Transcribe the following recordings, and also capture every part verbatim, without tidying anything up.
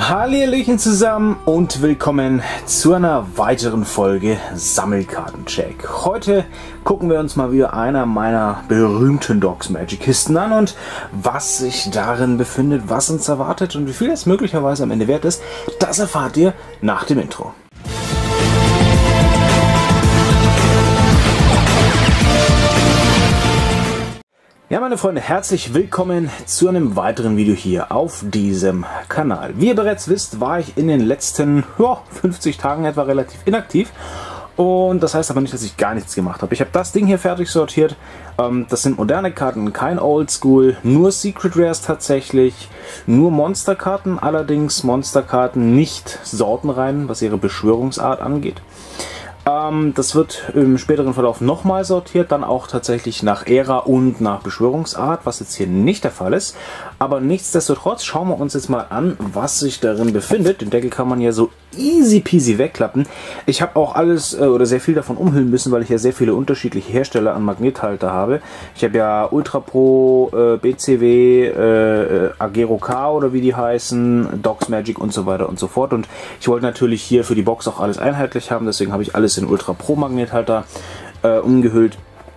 Hallöchen zusammen und willkommen zu einer weiteren Folge Sammelkartencheck. Heute gucken wir uns mal wieder einer meiner berühmten Dogs Magic Kisten an und was sich darin befindet, was uns erwartet und wie viel es möglicherweise am Ende wert ist, das erfahrt ihr nach dem Intro. Ja, meine Freunde, herzlich willkommen zu einem weiteren Video hier auf diesem Kanal. Wie ihr bereits wisst, war ich in den letzten ja, fünfzig Tagen etwa relativ inaktiv. Und das heißt aber nicht, dass ich gar nichts gemacht habe. Ich habe das Ding hier fertig sortiert. Ähm, das sind moderne Karten, kein Oldschool, nur Secret Rares tatsächlich, nur Monsterkarten, allerdings Monsterkarten nicht sortenrein, was ihre Beschwörungsart angeht. Das wird im späteren Verlauf nochmal sortiert, dann auch tatsächlich nach Ära und nach Beschwörungsart, was jetzt hier nicht der Fall ist. Aber nichtsdestotrotz schauen wir uns jetzt mal an, was sich darin befindet. Den Deckel kann man ja so easy peasy wegklappen. Ich habe auch alles äh, oder sehr viel davon umhüllen müssen, weil ich ja sehr viele unterschiedliche Hersteller an Magnethalter habe. Ich habe ja Ultra Pro, äh, B C W, äh, Agero K oder wie die heißen, Dogs Magic und so weiter und so fort. Und ich wollte natürlich hier für die Box auch alles einheitlich haben, deswegen habe ich alles in Ultra Pro Magnethalter äh, umgehüllt.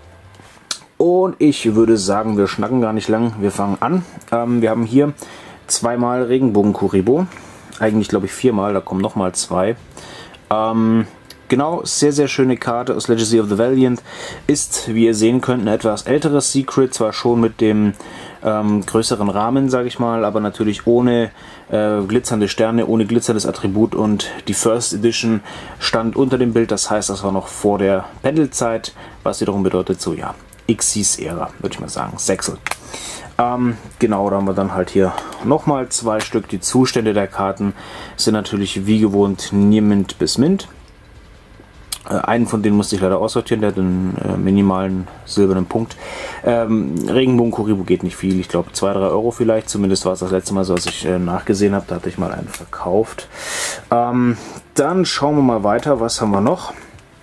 Und ich würde sagen, wir schnacken gar nicht lang, wir fangen an. Ähm, wir haben hier zweimal Regenbogen Kuriboh. Eigentlich glaube ich viermal, da kommen nochmal zwei. Ähm, genau, sehr sehr schöne Karte aus Legacy of the Valiant. Ist, wie ihr sehen könnt, ein etwas älteres Secret, zwar schon mit dem ähm, größeren Rahmen, sage ich mal, aber natürlich ohne äh, glitzernde Sterne, ohne glitzerndes Attribut, und die First Edition stand unter dem Bild, das heißt, das war noch vor der Pendelzeit, was wiederum bedeutet so, ja, Xyz-Ära, würde ich mal sagen, Sechsel. Ähm, genau, da haben wir dann halt hier nochmal zwei Stück. Die Zustände der Karten sind natürlich wie gewohnt Near Mint bis Mint. Äh, einen von denen musste ich leider aussortieren, der hat einen äh, minimalen silbernen Punkt. Ähm, Regenbogen Kuriboh geht nicht viel, ich glaube zwei, drei Euro vielleicht, zumindest war es das letzte Mal so, als ich äh, nachgesehen habe, da hatte ich mal einen verkauft. Ähm, dann schauen wir mal weiter, was haben wir noch?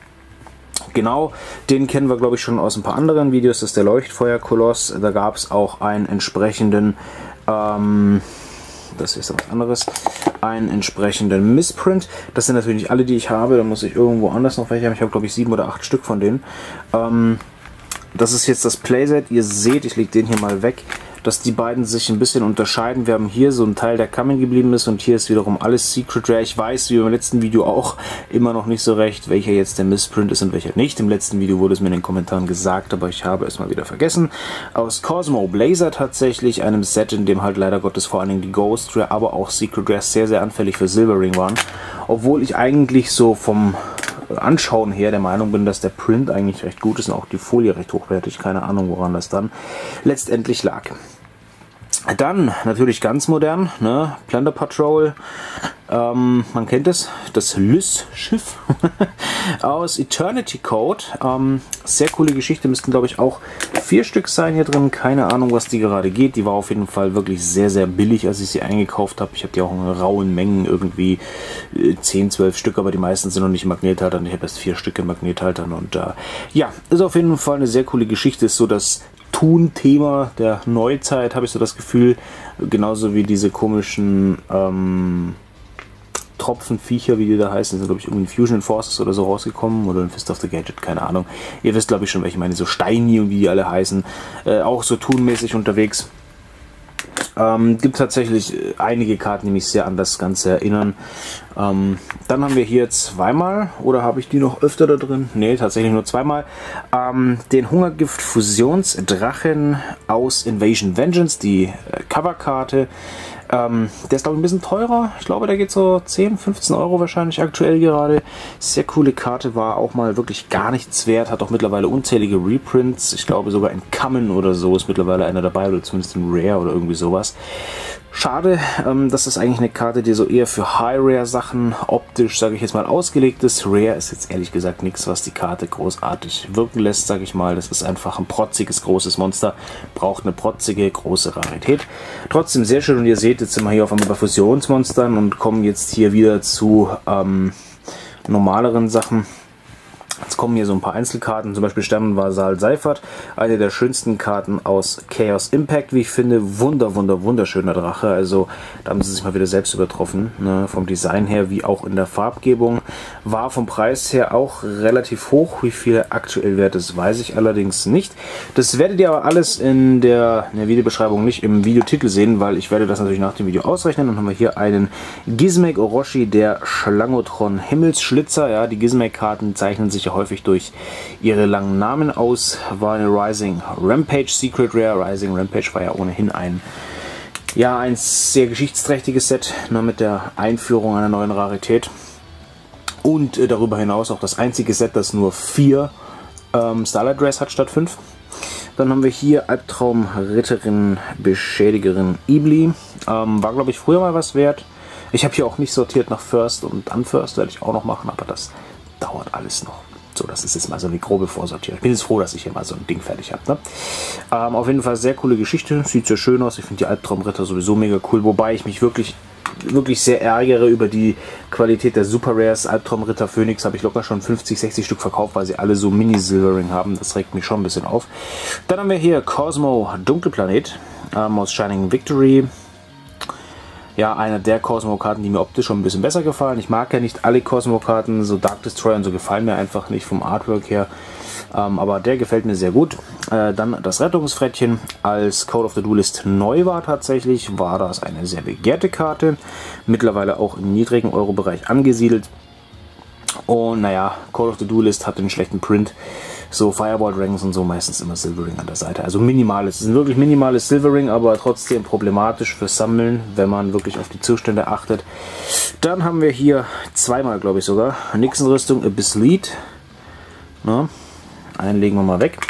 Genau, den kennen wir glaube ich schon aus ein paar anderen Videos, das ist der Leuchtfeuerkoloss. Da gab es auch einen entsprechenden, ähm, das ist was anderes, einen entsprechenden Missprint. Das sind natürlich nicht alle, die ich habe, da muss ich irgendwo anders noch welche haben. Ich habe glaube ich sieben oder acht Stück von denen. Ähm, das ist jetzt das Playset, ihr seht, ich lege den hier mal weg, dass die beiden sich ein bisschen unterscheiden. Wir haben hier so einen Teil, der Kamen geblieben ist, und hier ist wiederum alles Secret Rare. Ich weiß, wie im letzten Video auch, immer noch nicht so recht, welcher jetzt der Missprint ist und welcher nicht. Im letzten Video wurde es mir in den Kommentaren gesagt, aber ich habe es mal wieder vergessen. Aus Cosmo Blazer tatsächlich, einem Set, in dem halt leider Gottes vor allen Dingen die Ghost Rare, aber auch Secret Rare sehr, sehr anfällig für Silvering waren. Obwohl ich eigentlich so vom Anschauen her der Meinung bin, dass der Print eigentlich recht gut ist und auch die Folie recht hochwertig. Keine Ahnung, woran das dann letztendlich lag. Dann natürlich ganz modern, ne? Plunder Patrol, ähm, man kennt es, das Lys-Schiff aus Eternity Code. Ähm, sehr coole Geschichte, müssten glaube ich auch vier Stück sein hier drin, keine Ahnung, was die gerade geht. Die war auf jeden Fall wirklich sehr, sehr billig, als ich sie eingekauft habe. Ich habe die auch in rauen Mengen, irgendwie zehn, zwölf Stück, aber die meisten sind noch nicht Magnethaltern. Ich habe erst vier Stück in Magnethaltern und äh, ja, ist auf jeden Fall eine sehr coole Geschichte, ist so das Thema der Neuzeit, habe ich so das Gefühl, genauso wie diese komischen ähm, Tropfenviecher, wie die da heißen, sind glaube ich irgendwie Fusion Forces oder so rausgekommen, oder ein Fist of the Gadget, keine Ahnung. Ihr wisst glaube ich schon, welche ich meine, so Steini und wie die alle heißen, äh, auch so Thun-mäßig unterwegs. Ähm, gibt tatsächlich einige Karten, die mich sehr an das Ganze erinnern. Ähm, dann haben wir hier zweimal, oder habe ich die noch öfter da drin? Ne, tatsächlich nur zweimal. Ähm, den Hungergift Fusionsdrachen aus Invasion Vengeance, die äh, Coverkarte. Ähm, der ist glaube ich ein bisschen teurer. Ich glaube, der geht so zehn, fünfzehn Euro wahrscheinlich aktuell gerade. Sehr coole Karte, war auch mal wirklich gar nichts wert. Hat auch mittlerweile unzählige Reprints. Ich glaube sogar in Kamen oder so ist mittlerweile einer dabei, oder zumindest in Rare oder irgendwie sowas. Schade, ähm, das ist eigentlich eine Karte, die so eher für High-Rare-Sachen optisch, sage ich jetzt mal, ausgelegt ist. Rare ist jetzt ehrlich gesagt nichts, was die Karte großartig wirken lässt, sage ich mal. Das ist einfach ein protziges, großes Monster, braucht eine protzige, große Rarität. Trotzdem sehr schön, und ihr seht, jetzt sind wir hier auf einmal bei Fusionsmonstern und kommen jetzt hier wieder zu ähm, normaleren Sachen. Jetzt kommen hier so ein paar Einzelkarten, zum Beispiel Sternenvasal Seifert, eine der schönsten Karten aus Chaos Impact, wie ich finde. Wunder, wunder, wunderschöner Drache. Also da haben sie sich mal wieder selbst übertroffen, ne? Vom Design her wie auch in der Farbgebung. War vom Preis her auch relativ hoch. Wie viel aktuell wert ist, weiß ich allerdings nicht. Das werdet ihr aber alles in der, in der Videobeschreibung, nicht im Videotitel sehen, weil ich werde das natürlich nach dem Video ausrechnen. Dann haben wir hier einen Gizmek Orochi, der Schlangotron Himmelsschlitzer. Ja, die Gizmek-Karten zeichnen sich ja häufig durch ihre langen Namen aus. War eine Rising Rampage Secret Rare. Rising Rampage war ja ohnehin ein, ja, ein sehr geschichtsträchtiges Set, nur mit der Einführung einer neuen Rarität. Und äh, darüber hinaus auch das einzige Set, das nur vier ähm, Starlight Rares hat statt fünf. Dann haben wir hier Albtraumritterin, Beschädigerin Ibli. Ähm, war, glaube ich, früher mal was wert. Ich habe hier auch nicht sortiert nach First und Unfirst, werde ich auch noch machen, aber das dauert alles noch. So, das ist jetzt mal so eine grobe Vorsortierung. Ich bin jetzt froh, dass ich hier mal so ein Ding fertig habe. Ne? Ähm, auf jeden Fall sehr coole Geschichte. Sieht sehr schön aus. Ich finde die Albtraumritter sowieso mega cool. Wobei ich mich wirklich, wirklich sehr ärgere über die Qualität der Super Rares. Albtraumritter Phoenix habe ich locker schon fünfzig, sechzig Stück verkauft, weil sie alle so Mini-Silvering haben. Das regt mich schon ein bisschen auf. Dann haben wir hier Cosmo Dunkelplanet ähm, aus Shining Victory. Ja, eine der Cosmo-Karten, die mir optisch schon ein bisschen besser gefallen. Ich mag ja nicht alle Cosmo-Karten, so Dark Destroyer und so gefallen mir einfach nicht vom Artwork her. Ähm, aber der gefällt mir sehr gut. Äh, dann das Rettungsfrettchen. Als Code of the Duelist neu war tatsächlich, war das eine sehr begehrte Karte. Mittlerweile auch im niedrigen Euro-Bereich angesiedelt. Und naja, Code of the Duelist hat den schlechten Print. So Fireball Dragons und so meistens immer Silvering an der Seite. Also minimales. Es ist ein wirklich minimales Silvering, aber trotzdem problematisch fürs Sammeln, wenn man wirklich auf die Zustände achtet. Dann haben wir hier zweimal, glaube ich sogar, Nixon-Rüstung Abyss Lead. Na, einen legen wir mal weg.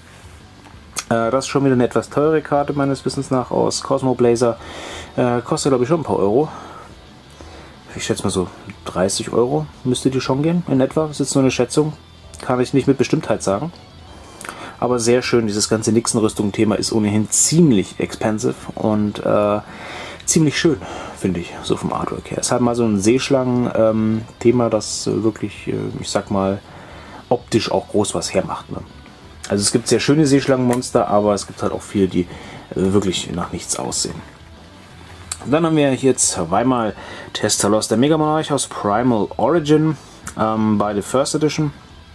Äh, das ist schon wieder eine etwas teure Karte meines Wissens nach aus Cosmo Blazer. Äh, kostet, glaube ich, schon ein paar Euro. Ich schätze mal so dreißig Euro müsste die schon gehen, in etwa. Das ist jetzt nur eine Schätzung. Kann ich nicht mit Bestimmtheit sagen. Aber sehr schön, dieses ganze Nixon-Rüstung-Thema ist ohnehin ziemlich expensive und äh, ziemlich schön, finde ich, so vom Artwork her. Es hat mal so ein Seeschlangen-Thema, ähm, das äh, wirklich, äh, ich sag mal, optisch auch groß was hermacht. Ne? Also es gibt sehr schöne Seeschlangenmonster, aber es gibt halt auch viele, die äh, wirklich nach nichts aussehen. Dann haben wir hier zweimal Testalos, der Megamonarch aus Primal Origin, ähm, bei der First Edition.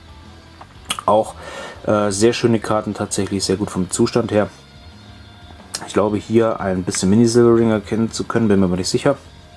Auch äh, sehr schöne Karten, tatsächlich sehr gut vom Zustand her. Ich glaube hier ein bisschen Mini-Silvering erkennen zu können, bin mir aber nicht sicher.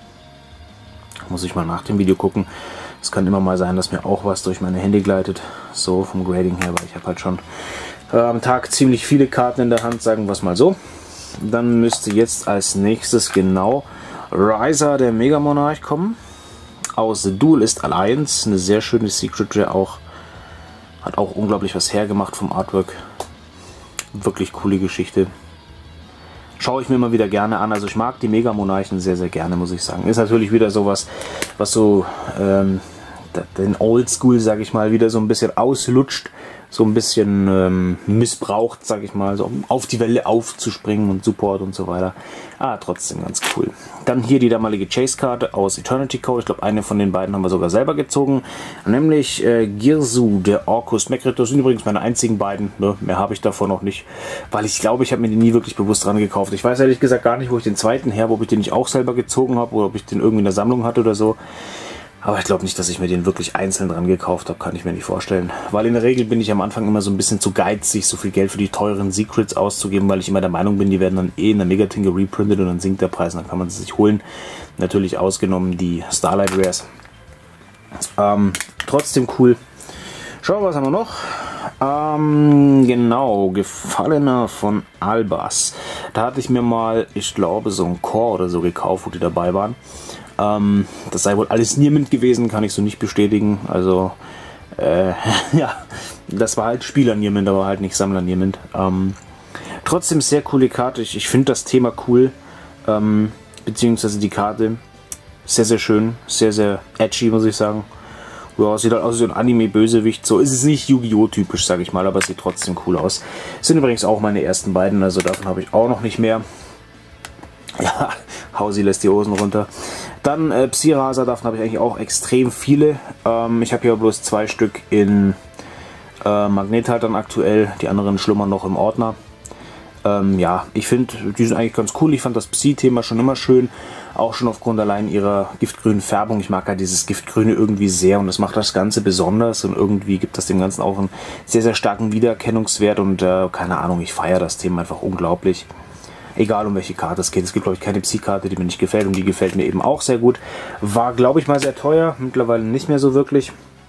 Muss ich mal nach dem Video gucken. Es kann immer mal sein, dass mir auch was durch meine Hände gleitet. So vom Grading her, weil ich habe halt schon äh, am Tag ziemlich viele Karten in der Hand, sagen wir es mal so. Dann müsste jetzt als nächstes genau Riser, der Megamonarch, kommen. Aus The Duelist Alliance, eine sehr schöne Secret Rare auch. Hat auch unglaublich was hergemacht vom Artwork. Wirklich coole Geschichte. Schaue ich mir immer wieder gerne an. Also ich mag die Megamonarchen sehr, sehr gerne, muss ich sagen. Ist natürlich wieder sowas, was so ähm, den Oldschool, sage ich mal, wieder so ein bisschen auslutscht. So ein bisschen ähm, missbraucht, sage ich mal, so um auf die Welle aufzuspringen und Support und so weiter. Ah, trotzdem ganz cool. Dann hier die damalige Chase-Karte aus Eternity Code. Ich glaube, eine von den beiden haben wir sogar selber gezogen. Nämlich äh, Girsu, der Orcus Mekrit. Das sind übrigens meine einzigen beiden. Ne? Mehr habe ich davon noch nicht. Weil ich glaube, ich habe mir den nie wirklich bewusst dran gekauft. Ich weiß ehrlich gesagt gar nicht, wo ich den zweiten her, ob ich den nicht auch selber gezogen habe oder ob ich den irgendwie in der Sammlung hatte oder so. Aber ich glaube nicht, dass ich mir den wirklich einzeln dran gekauft habe, kann ich mir nicht vorstellen. Weil in der Regel bin ich am Anfang immer so ein bisschen zu geizig, so viel Geld für die teuren Secrets auszugeben, weil ich immer der Meinung bin, die werden dann eh in der Megatin gereprintet und dann sinkt der Preis und dann kann man sie sich holen. Natürlich ausgenommen die Starlight Rares. Ähm, trotzdem cool. Schauen wir, was haben wir noch? Ähm, genau, Gefallener von Albas. Da hatte ich mir mal, ich glaube, so ein Core oder so gekauft, wo die dabei waren. Ähm, das sei wohl alles Niemand gewesen, kann ich so nicht bestätigen. Also, äh, ja, das war halt Spieler Niemand, aber halt nicht Sammler Niemand. Ähm, trotzdem sehr coole Karte. Ich, ich finde das Thema cool, ähm, beziehungsweise die Karte sehr, sehr schön, sehr, sehr edgy, muss ich sagen. Ja, sieht halt aus wie ein Anime-Bösewicht. So ist es nicht Yu-Gi-Oh! Typisch, sage ich mal, aber es sieht trotzdem cool aus. Sind übrigens auch meine ersten beiden, also davon habe ich auch noch nicht mehr. Ja, Hausi lässt die Hosen runter. Dann äh, Psi-Raser, davon habe ich eigentlich auch extrem viele. Ähm, ich habe hier bloß zwei Stück in Äh, Magnethaltern aktuell, die anderen schlummern noch im Ordner. Ähm, ja, ich finde, die sind eigentlich ganz cool. Ich fand das Psi-Thema schon immer schön. Auch schon aufgrund allein ihrer giftgrünen Färbung. Ich mag halt dieses Giftgrüne irgendwie sehr und das macht das Ganze besonders und irgendwie gibt das dem Ganzen auch einen sehr, sehr starken Wiedererkennungswert und äh, keine Ahnung, ich feiere das Thema einfach unglaublich. Egal um welche Karte es geht. Es gibt, glaube ich, keine Psi-Karte, die mir nicht gefällt und die gefällt mir eben auch sehr gut. War, glaube ich, mal sehr teuer. Mittlerweile nicht mehr so wirklich.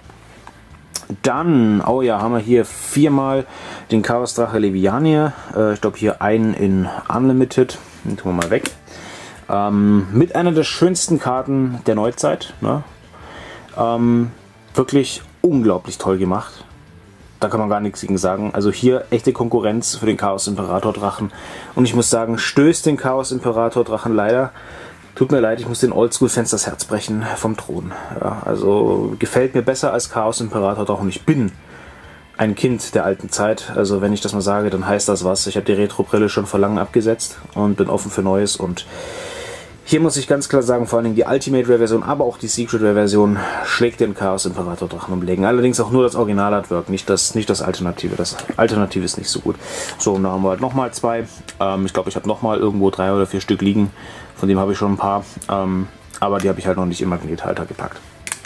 Dann, oh ja, haben wir hier viermal den Chaos Drache Levianier. Äh, ich glaube hier einen in Unlimited. Den tun wir mal weg. Ähm, mit einer der schönsten Karten der Neuzeit. Ne? Ähm, wirklich unglaublich toll gemacht. Da kann man gar nichts gegen sagen. Also hier echte Konkurrenz für den Chaos Imperator Drachen. Und ich muss sagen, stößt den Chaos Imperator Drachen leider. Tut mir leid, ich muss den Oldschool-Fans das Herz brechen vom Thron. Ja, also gefällt mir besser als Chaos Imperator Drachen. Und ich bin ein Kind der alten Zeit. Also wenn ich das mal sage, dann heißt das was. Ich habe die Retro-Brille schon vor langem abgesetzt und bin offen für Neues. Und hier muss ich ganz klar sagen, vor allen Dingen die Ultimate Rare Version, aber auch die Secret Rare Version schlägt den Chaos Imperator Drachen um Längen. Allerdings auch nur das Original-Artwork, nicht das, nicht das Alternative. Das Alternative ist nicht so gut. So, und da haben wir halt nochmal zwei. Ähm, ich glaube, ich habe nochmal irgendwo drei oder vier Stück liegen. Von dem habe ich schon ein paar. Ähm, aber die habe ich halt noch nicht im Magnethalter gepackt.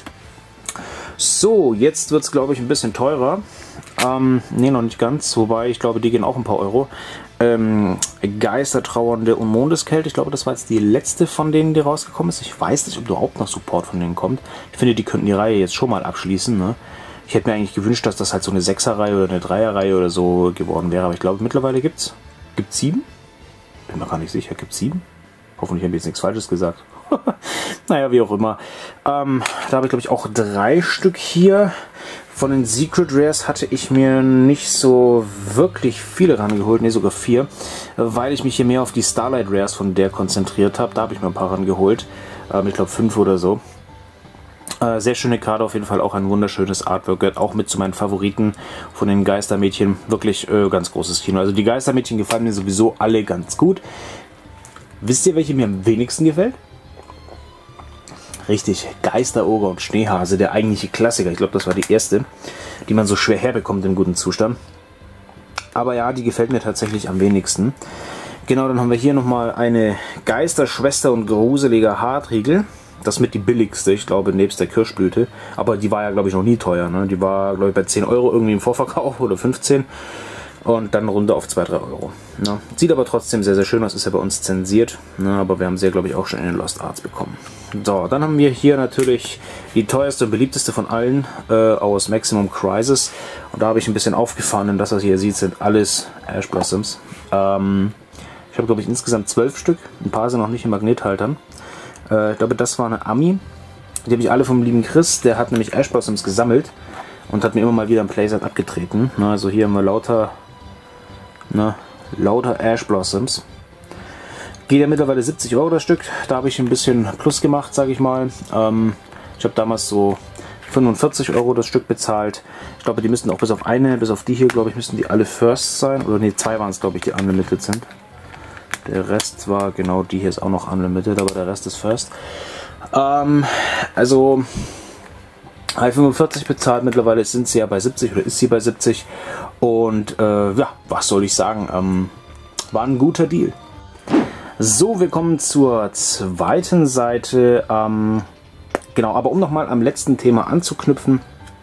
So, jetzt wird es, glaube ich, ein bisschen teurer. Ähm, ne, noch nicht ganz. Wobei, ich glaube, die gehen auch ein paar Euro. Ähm, Geistertrauernde und Mondeskälte. Ich glaube, das war jetzt die letzte von denen, die rausgekommen ist. Ich weiß nicht, ob überhaupt noch Support von denen kommt. Ich finde, die könnten die Reihe jetzt schon mal abschließen. Ne? Ich hätte mir eigentlich gewünscht, dass das halt so eine Sechser-Reihe oder eine Dreier-Reihe oder so geworden wäre. Aber ich glaube, mittlerweile gibt es gibt's sieben. Bin mir gar nicht sicher. Gibt es sieben? Hoffentlich habe ich jetzt nichts Falsches gesagt. Naja, wie auch immer. Ähm, da habe ich, glaube ich, auch drei Stück hier. Von den Secret Rares hatte ich mir nicht so wirklich viele rangeholt, ne, sogar vier, weil ich mich hier mehr auf die Starlight Rares von der konzentriert habe. Da habe ich mir ein paar rangeholt, ähm, ich glaube fünf oder so. Äh, sehr schöne Karte, auf jeden Fall auch ein wunderschönes Artwork, gehört auch mit zu meinen Favoriten von den Geistermädchen. Wirklich äh, ganz großes Kino. Also die Geistermädchen gefallen mir sowieso alle ganz gut. Wisst ihr, welche mir am wenigsten gefällt? Richtig, Geisteroger und Schneehase, der eigentliche Klassiker. Ich glaube, das war die erste, die man so schwer herbekommt im guten Zustand. Aber ja, die gefällt mir tatsächlich am wenigsten. Genau, dann haben wir hier nochmal eine Geisterschwester und gruseliger Hartriegel. Das mit die billigste, ich glaube, nebst der Kirschblüte. Aber die war ja, glaube ich, noch nie teuer. Ne? Die war, glaube ich, bei zehn Euro irgendwie im Vorverkauf oder fünfzehn. Und dann runter auf zwei, drei Euro. Ne? Sieht aber trotzdem sehr, sehr schön aus. Ist ja bei uns zensiert. Ne? Aber wir haben sie ja, glaube ich, auch schon in den Lost Arts bekommen. So, dann haben wir hier natürlich die teuerste und beliebteste von allen äh, aus Maximum Crisis. Und da habe ich ein bisschen aufgefahren, denn das, was ihr hier seht, sind alles Ash Blossoms. Ähm, ich habe, glaube ich, insgesamt zwölf Stück. Ein paar sind noch nicht in Magnethaltern. Äh, ich glaube, das war eine Ami. Die habe ich alle vom lieben Chris. Der hat nämlich Ash Blossoms gesammelt und hat mir immer mal wieder ein Playset abgetreten. Na, also hier haben wir lauter, na, lauter Ash Blossoms. Geht ja mittlerweile siebzig Euro das Stück. Da habe ich ein bisschen Plus gemacht, sage ich mal. Ähm, ich habe damals so fünfundvierzig Euro das Stück bezahlt. Ich glaube, die müssten auch bis auf eine, bis auf die hier, glaube ich, müssten die alle First sein. Oder ne, zwei waren es, glaube ich, die Unlimited sind. Der Rest war, genau, die hier ist auch noch Unlimited, aber der Rest ist First. Ähm, also, habe fünfundvierzig bezahlt, mittlerweile sind sie ja bei siebzig oder ist sie bei siebzig. Und äh, ja, was soll ich sagen, ähm, war ein guter Deal. So, wir kommen zur zweiten Seite. Ähm, genau, aber um nochmal am letzten Thema anzuknüpfen.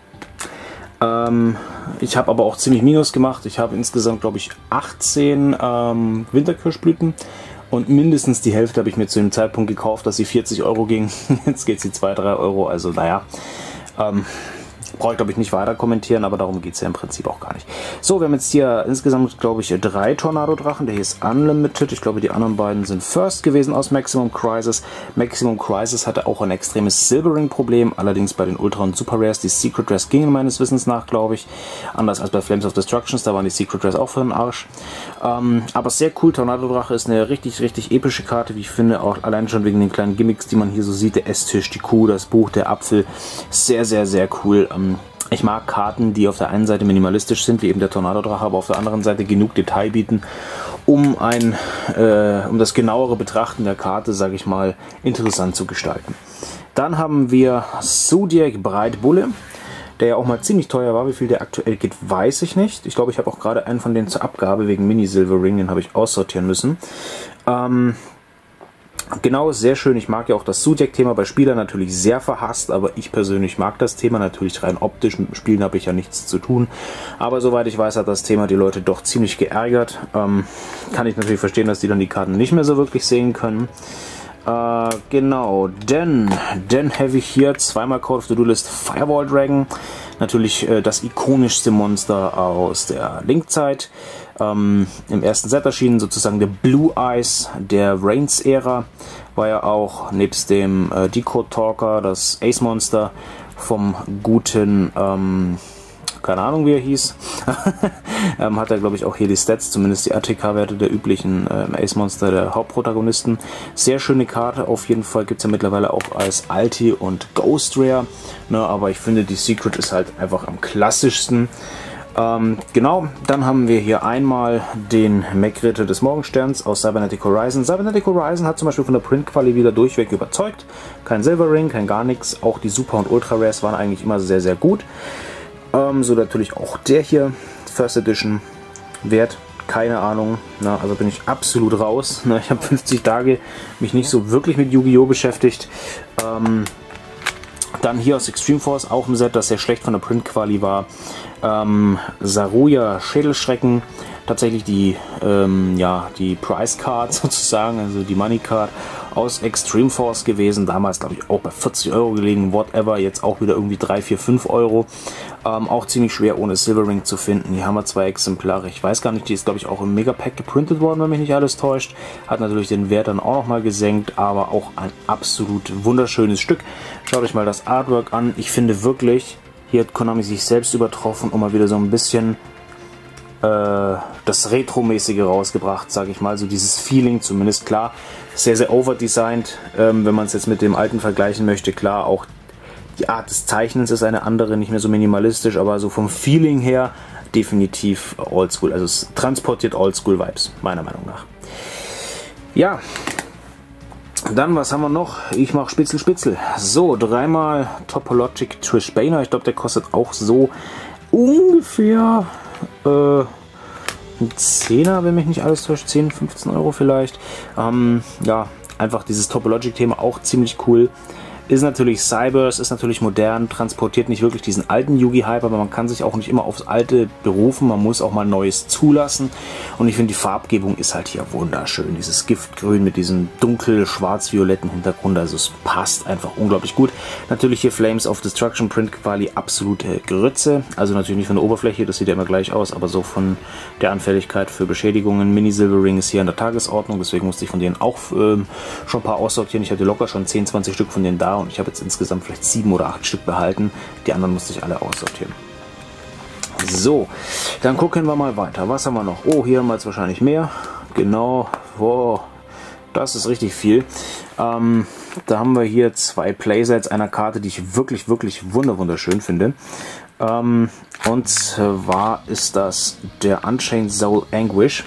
Ähm, ich habe aber auch ziemlich Minus gemacht. Ich habe insgesamt, glaube ich, achtzehn ähm, Winterkirschblüten. Und mindestens die Hälfte habe ich mir zu dem Zeitpunkt gekauft, dass sie vierzig Euro ging. Jetzt geht sie zwei, drei Euro. Also naja, ähm, brauche ich, glaube ich, nicht weiter kommentieren, aber darum geht es ja im Prinzip auch gar nicht. So, wir haben jetzt hier insgesamt, glaube ich, drei Tornado-Drachen. Der hier ist Unlimited. Ich glaube, die anderen beiden sind First gewesen aus Maximum Crisis. Maximum Crisis hatte auch ein extremes Silvering-Problem. Allerdings bei den Ultra- und Super Rares. Die Secret Rares gingen meines Wissens nach, glaube ich. Anders als bei Flames of Destructions. Da waren die Secret Rares auch für den Arsch. Ähm, aber sehr cool. Tornado-Drache ist eine richtig, richtig epische Karte, wie ich finde. Auch allein schon wegen den kleinen Gimmicks, die man hier so sieht. Der Esstisch, die Kuh, das Buch, der Apfel. Sehr, sehr, sehr cool. Ähm, Ich mag Karten, die auf der einen Seite minimalistisch sind, wie eben der Tornado-Drache, aber auf der anderen Seite genug Detail bieten, um ein, äh, um das genauere Betrachten der Karte, sage ich mal, interessant zu gestalten. Dann haben wir Zodiac Breitbulle. der ja auch mal ziemlich teuer war. Wie viel der aktuell geht, weiß ich nicht. Ich glaube, ich habe auch gerade einen von denen zur Abgabe wegen Mini Silvering, den habe ich aussortieren müssen. Ähm, Genau, ist sehr schön. Ich mag ja auch das Zodiac-Thema, bei Spielern natürlich sehr verhasst, aber ich persönlich mag das Thema natürlich rein optisch. Mit dem Spielen habe ich ja nichts zu tun. Aber soweit ich weiß, hat das Thema die Leute doch ziemlich geärgert. Ähm, kann ich natürlich verstehen, dass die dann die Karten nicht mehr so wirklich sehen können. Äh, genau, denn, denn habe ich hier zweimal Call of the Duelist Firewall Dragon. Natürlich äh, das ikonischste Monster aus der Link-Zeit. Ähm, Im ersten Set erschienen sozusagen der Blue Eyes der Reigns-Ära. War ja auch nebst dem äh, Decode Talker das Ace-Monster vom guten, ähm, keine Ahnung wie er hieß. ähm, hat er glaube ich auch hier die Stats, zumindest die A T K-Werte der üblichen äh, Ace-Monster der Hauptprotagonisten. Sehr schöne Karte, auf jeden Fall gibt es ja mittlerweile auch als Alti und Ghost Rare. Ne, aber ich finde die Secret ist halt einfach am klassischsten. Ähm, genau, dann haben wir hier einmal den Mech-Ritter des Morgensterns aus Cybernetic Horizon. Cybernetic Horizon hat zum Beispiel von der Print-Quali wieder durchweg überzeugt. Kein Silvering, kein gar nichts. Auch die Super- und Ultra-Rares waren eigentlich immer sehr, sehr gut. Ähm, so natürlich auch der hier, First Edition, Wert, keine Ahnung. Na, also bin ich absolut raus. Na, ich habe fünfzig Tage mich nicht so wirklich mit Yu-Gi-Oh! Beschäftigt. Ähm, Dann hier aus Extreme Force, auch ein Set, das sehr schlecht von der Print-Quali war. Ähm, Saruya Schädelschrecken, tatsächlich die, ähm, ja, die Price Card sozusagen, also die Money Card aus Extreme Force gewesen. Damals glaube ich auch bei vierzig Euro gelegen, whatever, jetzt auch wieder irgendwie drei, vier, fünf Euro. Ähm, auch ziemlich schwer ohne Silvering zu finden. Hier haben wir zwei Exemplare. Ich weiß gar nicht, die ist glaube ich auch im Megapack geprintet worden, wenn mich nicht alles täuscht. Hat natürlich den Wert dann auch nochmal gesenkt, aber auch ein absolut wunderschönes Stück. Schaut euch mal das Artwork an. Ich finde wirklich, hier hat Konami sich selbst übertroffen und mal wieder so ein bisschen äh, das Retro-mäßige rausgebracht, sage ich mal. So dieses Feeling zumindest, klar, sehr, sehr overdesigned, ähm, wenn man es jetzt mit dem alten vergleichen möchte. Klar, auch die Art des Zeichnens ist eine andere, nicht mehr so minimalistisch, aber so vom Feeling her definitiv Oldschool. Also es transportiert Oldschool-Vibes, meiner Meinung nach. Ja, dann, was haben wir noch? Ich mache Spitzel, Spitzel. So, dreimal Topologic Trish Baner. Ich glaube, der kostet auch so ungefähr äh, ein Zehner, wenn mich nicht alles täuscht. zehn, fünfzehn Euro vielleicht. Ähm, ja, einfach dieses Topologic-Thema auch ziemlich cool. Ist natürlich Cybers, ist natürlich modern, transportiert nicht wirklich diesen alten Yu-Gi-Hype, aber man kann sich auch nicht immer aufs Alte berufen, man muss auch mal Neues zulassen. Und ich finde, die Farbgebung ist halt hier wunderschön. Dieses Giftgrün mit diesem dunkel-schwarz-violetten Hintergrund, also es passt einfach unglaublich gut. Natürlich hier Flames of Destruction Print Quali, absolute Grütze. Also natürlich nicht von der Oberfläche, das sieht ja immer gleich aus, aber so von der Anfälligkeit für Beschädigungen. Mini Silvering ist hier an der Tagesordnung, deswegen musste ich von denen auch ähm, schon ein paar aussortieren. Ich hatte locker schon zehn, zwanzig Stück von denen da. Und ich habe jetzt insgesamt vielleicht sieben oder acht Stück behalten. Die anderen musste ich alle aussortieren. So, dann gucken wir mal weiter. Was haben wir noch? Oh, hier haben wir jetzt wahrscheinlich mehr. Genau. Wow, das ist richtig viel. Ähm, da haben wir hier zwei Playsets einer Karte, die ich wirklich, wirklich wunderschön finde. Ähm, und zwar ist das der Unchained Soul Anguish.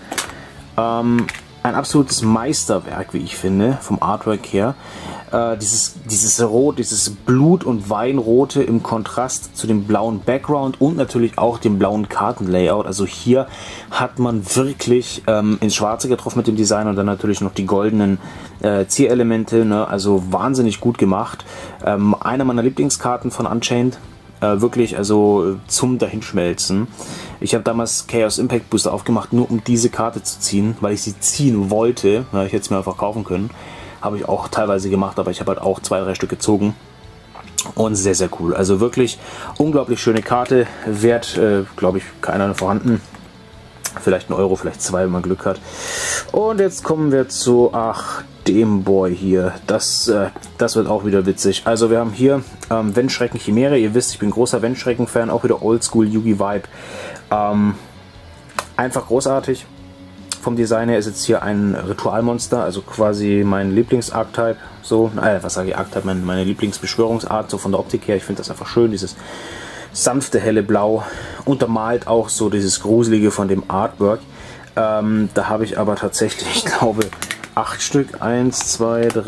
Ähm, ein absolutes Meisterwerk, wie ich finde, vom Artwork her. Äh, dieses, dieses Rot, dieses Blut- und Weinrote im Kontrast zu dem blauen Background und natürlich auch dem blauen Kartenlayout. Also hier hat man wirklich ähm, ins Schwarze getroffen mit dem Design und dann natürlich noch die goldenen äh, Zierelemente. Ne? Also wahnsinnig gut gemacht. Ähm, eine meiner Lieblingskarten von Unchained. Äh, wirklich, also zum Dahinschmelzen. Ich habe damals Chaos Impact Booster aufgemacht, nur um diese Karte zu ziehen, weil ich sie ziehen wollte. Ja, ich hätte es mir einfach kaufen können. Habe ich auch teilweise gemacht, aber ich habe halt auch zwei, drei Stück gezogen. Und sehr, sehr cool. Also wirklich unglaublich schöne Karte. Wert, äh, glaube ich, keiner vorhanden. Vielleicht ein Euro, vielleicht zwei, wenn man Glück hat. Und jetzt kommen wir zu, ach, dem Boy hier. Das, äh, das wird auch wieder witzig. Also wir haben hier ähm, Wendschrecken Chimäre. Ihr wisst, ich bin großer Wendschrecken-Fan. Auch wieder Oldschool Yu-Gi-Vibe. Ähm, einfach großartig. Vom Design her ist jetzt hier ein Ritualmonster, also quasi mein Lieblings-Archetype, so, äh, was sage ich, Archetype, meine, meine Lieblingsbeschwörungsart, so von der Optik her. Ich finde das einfach schön, dieses sanfte, helle Blau, untermalt auch so dieses Gruselige von dem Artwork. Ähm, da habe ich aber tatsächlich, ich glaube, acht Stück, eins, zwei, drei,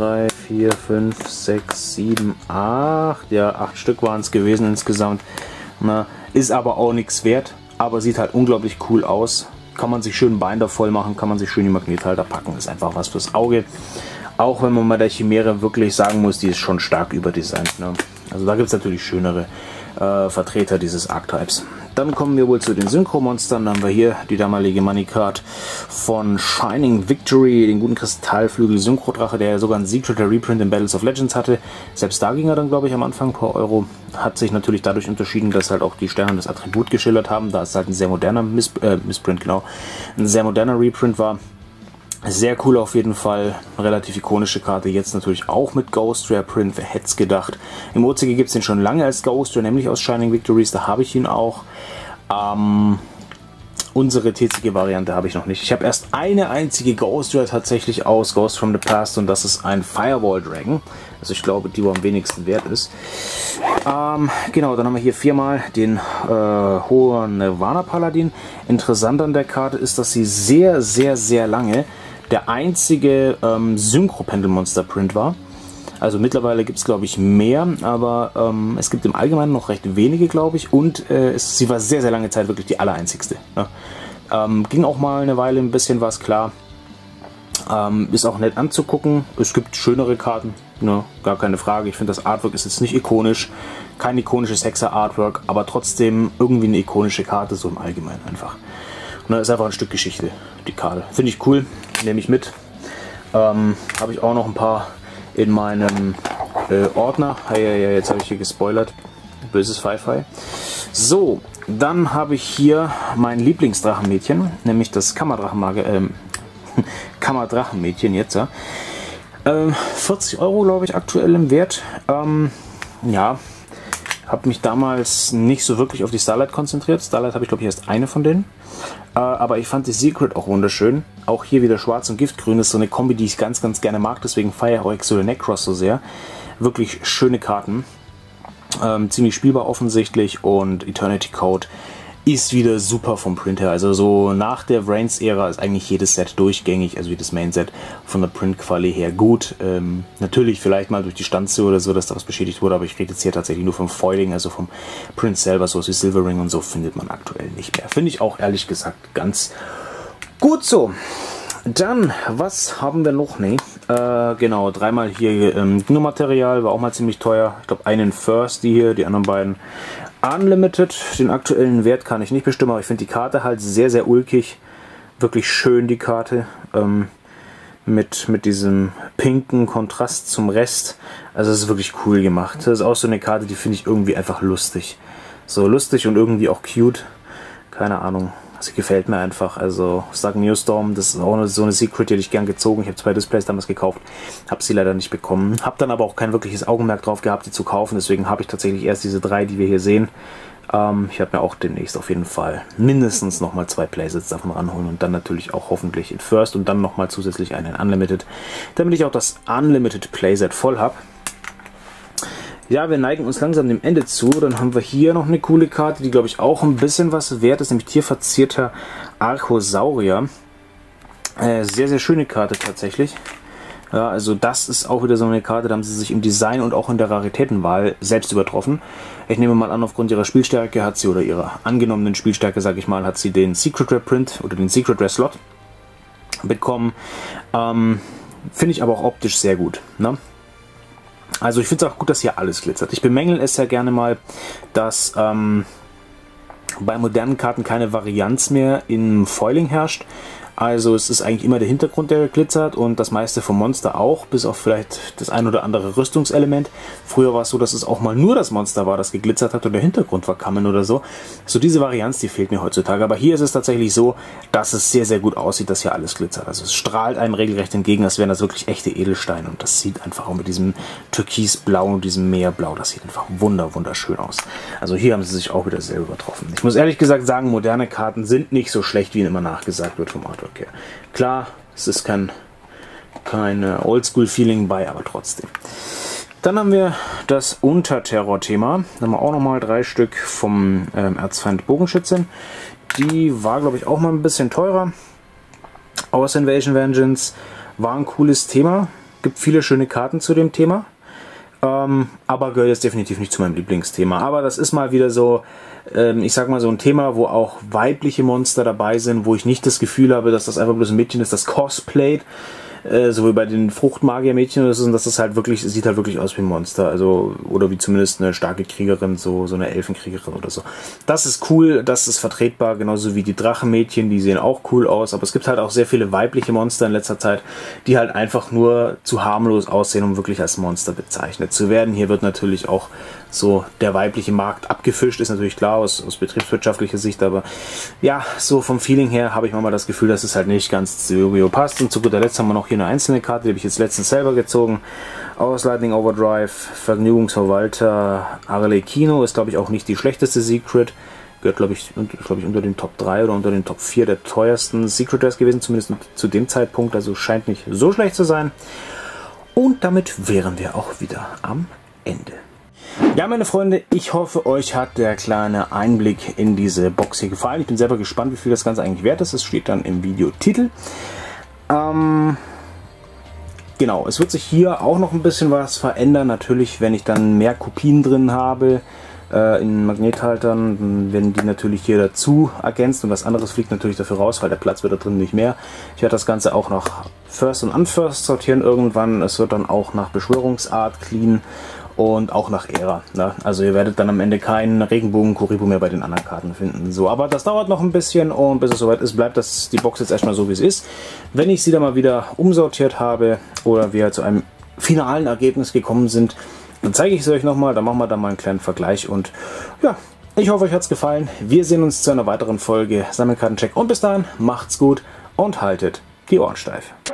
vier, fünf, sechs, sieben, acht. Ja, acht Stück waren es gewesen insgesamt. Na, ist aber auch nichts wert, aber sieht halt unglaublich cool aus. Kann man sich schön Binder voll machen, kann man sich schön die Magnethalter packen. Ist einfach was fürs Auge. Auch wenn man bei der Chimäre wirklich sagen muss, die ist schon stark überdesignt. Ne? Also da gibt es natürlich schönere äh, Vertreter dieses Archetypes. Dann kommen wir wohl zu den Synchro-Monstern. Dann haben wir hier die damalige Money Card von Shining Victory, den guten Kristallflügel Synchro-Drache, der ja sogar einen Secret Reprint in Battles of Legends hatte. Selbst da ging er dann, glaube ich, am Anfang pro Euro. Hat sich natürlich dadurch unterschieden, dass halt auch die Sterne das Attribut geschildert haben, da es halt ein sehr moderner Miss äh, Missprint, genau, ein sehr moderner Reprint war. Sehr cool auf jeden Fall, relativ ikonische Karte, jetzt natürlich auch mit Ghost Rare Print, wer hätte es gedacht. Im O C G gibt es den schon lange als Ghost Rare, nämlich aus Shining Victories, da habe ich ihn auch. Ähm, unsere T C G-Variante habe ich noch nicht. Ich habe erst eine einzige Ghost Rare tatsächlich aus Ghost from the Past und das ist ein Firewall Dragon. Also ich glaube, die wo am wenigsten wert ist. Ähm, genau, dann haben wir hier viermal den äh, Hohen Nirvana Paladin. Interessant an der Karte ist, dass sie sehr, sehr, sehr lange der einzige ähm, Synchro-Pendelmonster-Print war. Also mittlerweile gibt es, glaube ich, mehr, aber ähm, es gibt im Allgemeinen noch recht wenige, glaube ich. Und äh, es, sie war sehr, sehr lange Zeit wirklich die allereinzigste. Ne? Ähm, ging auch mal eine Weile ein bisschen was, klar. Ähm, ist auch nett anzugucken. Es gibt schönere Karten, ne? Gar keine Frage. Ich finde, das Artwork ist jetzt nicht ikonisch. Kein ikonisches Hexer-Artwork, aber trotzdem irgendwie eine ikonische Karte, so im Allgemeinen einfach. Und da ist einfach ein Stück Geschichte, die Karte. Finde ich cool, nehme ich mit. Ähm, habe ich auch noch ein paar in meinem äh, Ordner. Ja, ja, ja, jetzt habe ich hier gespoilert. Böses Fi-Fi. So, dann habe ich hier mein Lieblingsdrachenmädchen, nämlich das Kammerdrachenmage, ähm, Kammerdrachenmädchen jetzt. Ja. Ähm, vierzig Euro, glaube ich, aktuell im Wert. Ähm, ja, habe mich damals nicht so wirklich auf die Starlight konzentriert. Starlight habe ich, glaube ich, erst eine von denen. Äh, aber ich fand die Secret auch wunderschön. Auch hier wieder Schwarz und Giftgrün ist so eine Kombi, die ich ganz, ganz gerne mag. Deswegen feiere ich auch Exodus Necros so sehr. Wirklich schöne Karten. Ähm, ziemlich spielbar offensichtlich. Und Eternity Code ist wieder super vom Print her. Also so nach der Vrains-Ära ist eigentlich jedes Set durchgängig, also wie das Main-Set von der Print-Quali her gut. Ähm, natürlich vielleicht mal durch die Stanze oder so, dass da was beschädigt wurde, aber ich rede jetzt hier tatsächlich nur vom Foiling, also vom Print selber, so wie Silvering und so findet man aktuell nicht mehr. Finde ich auch ehrlich gesagt ganz gut so. Dann, was haben wir noch? Nee, äh, genau, dreimal hier ähm, Gnu-Material, war auch mal ziemlich teuer. Ich glaube, einen First, die hier, die anderen beiden Unlimited. Den aktuellen Wert kann ich nicht bestimmen, aber ich finde die Karte halt sehr, sehr ulkig. Wirklich schön, die Karte. Ähm, mit, mit diesem pinken Kontrast zum Rest. Also, es ist wirklich cool gemacht. Das ist auch so eine Karte, die finde ich irgendwie einfach lustig. So lustig und irgendwie auch cute. Keine Ahnung. Sie gefällt mir einfach. Also Stark Neostorm, das ist auch eine, so eine Secret, die hätte ich gern gezogen. Ich habe zwei Displays damals gekauft, habe sie leider nicht bekommen. Habe dann aber auch kein wirkliches Augenmerk drauf gehabt, die zu kaufen. Deswegen habe ich tatsächlich erst diese drei, die wir hier sehen. Ähm, ich werde mir auch demnächst auf jeden Fall mindestens nochmal zwei Playsets davon ranholen und dann natürlich auch hoffentlich in First und dann nochmal zusätzlich einen Unlimited, damit ich auch das Unlimited Playset voll habe. Ja, wir neigen uns langsam dem Ende zu. Dann haben wir hier noch eine coole Karte, die, glaube ich, auch ein bisschen was wert ist, nämlich tierverzierter Archosaurier. Äh, sehr, sehr schöne Karte tatsächlich. Ja, also das ist auch wieder so eine Karte, da haben sie sich im Design und auch in der Raritätenwahl selbst übertroffen. Ich nehme mal an, aufgrund ihrer Spielstärke hat sie, oder ihrer angenommenen Spielstärke, sage ich mal, hat sie den Secret Rare Print oder den Secret Rare Slot bekommen. Ähm, Finde ich aber auch optisch sehr gut, ne? Also ich finde es auch gut, dass hier alles glitzert. Ich bemängel es ja gerne mal, dass ähm, bei modernen Karten keine Varianz mehr im Foiling herrscht. Also es ist eigentlich immer der Hintergrund, der glitzert und das meiste vom Monster auch, bis auf vielleicht das ein oder andere Rüstungselement. Früher war es so, dass es auch mal nur das Monster war, das geglitzert hat und der Hintergrund war Kammen oder so. So diese Varianz, die fehlt mir heutzutage. Aber hier ist es tatsächlich so, dass es sehr, sehr gut aussieht, dass hier alles glitzert. Also es strahlt einem regelrecht entgegen, als wären das wirklich echte Edelsteine. Und das sieht einfach auch mit diesem Türkisblau und diesem Meerblau, das sieht einfach wunder, wunderschön aus. Also hier haben sie sich auch wieder sehr übertroffen. Ich muss ehrlich gesagt sagen, moderne Karten sind nicht so schlecht, wie ihnen immer nachgesagt wird vom Artwork. Okay. Klar, es ist kein, kein Oldschool-Feeling bei, aber trotzdem. Dann haben wir das Unterterror-Thema. Da haben wir auch nochmal drei Stück vom ähm, Erzfeind Bogenschützin. Die war, glaube ich, auch mal ein bisschen teurer. Aus Invasion Vengeance war ein cooles Thema. gibt viele schöne Karten zu dem Thema. Ähm, aber gehört jetzt definitiv nicht zu meinem Lieblingsthema. Aber das ist mal wieder so, ähm, ich sag mal so ein Thema, wo auch weibliche Monster dabei sind, wo ich nicht das Gefühl habe, dass das einfach bloß ein Mädchen ist, das cosplayt. Äh, so wie bei den Fruchtmagier-Mädchen oder so, dass das halt wirklich, sieht halt wirklich aus wie ein Monster, also, oder wie zumindest eine starke Kriegerin, so, so eine Elfenkriegerin oder so. Das ist cool, das ist vertretbar, genauso wie die Drachenmädchen, die sehen auch cool aus, aber es gibt halt auch sehr viele weibliche Monster in letzter Zeit, die halt einfach nur zu harmlos aussehen, um wirklich als Monster bezeichnet zu werden. Hier wird natürlich auch so der weibliche Markt abgefischt, ist natürlich klar aus, aus betriebswirtschaftlicher Sicht, aber ja, so vom Feeling her habe ich manchmal das Gefühl, dass es halt nicht ganz zu Yu-Gi-Oh! Passt. Und zu guter Letzt haben wir noch hier eine einzelne Karte, die habe ich jetzt letztens selber gezogen. Aus Lightning Overdrive, Vergnügungsverwalter Arlecchino, ist glaube ich auch nicht die schlechteste Secret. Gehört glaube ich, glaub ich unter den Top drei oder unter den Top vier der teuersten Secret Rares gewesen, zumindest zu dem Zeitpunkt, also scheint nicht so schlecht zu sein. Und damit wären wir auch wieder am Ende. Ja, meine Freunde, ich hoffe, euch hat der kleine Einblick in diese Box hier gefallen. Ich bin selber gespannt, wie viel das Ganze eigentlich wert ist. Das steht dann im Videotitel. Ähm, genau, es wird sich hier auch noch ein bisschen was verändern. Natürlich, wenn ich dann mehr Kopien drin habe äh, in Magnethaltern, dann werden die natürlich hier dazu ergänzt und was anderes fliegt natürlich dafür raus, weil der Platz wird da drin nicht mehr. Ich werde das Ganze auch nach First und Unfirst sortieren irgendwann. Es wird dann auch nach Beschwörungsart clean. Und auch nach Ära. Ne? Also ihr werdet dann am Ende keinen Regenbogen-Kuribo mehr bei den anderen Karten finden. So, aber das dauert noch ein bisschen und bis es soweit ist, bleibt das die Box jetzt erstmal so, wie es ist. Wenn ich sie dann mal wieder umsortiert habe oder wir zu einem finalen Ergebnis gekommen sind, dann zeige ich es euch nochmal, dann machen wir da mal einen kleinen Vergleich und ja, ich hoffe, euch hat es gefallen. Wir sehen uns zu einer weiteren Folge Sammelkartencheck und bis dahin, macht's gut und haltet die Ohren steif.